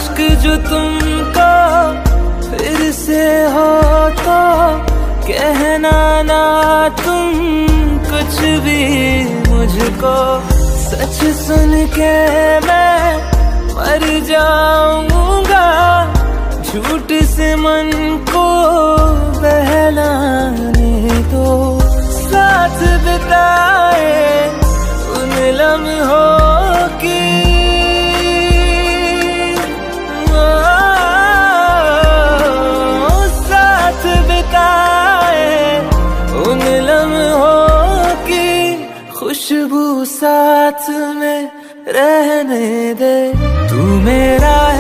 इश्क जो तुमको फिर से हो तो कहना ना तुम कुछ भी मुझको। सच सुन के मैं मर जाऊंगा, झूठ से मन को बहलाने दो। साथ बिताए उन लम्हों की साथ बिताए उन लम्हों की खुशबू साथ में रहने दे। तू मेरा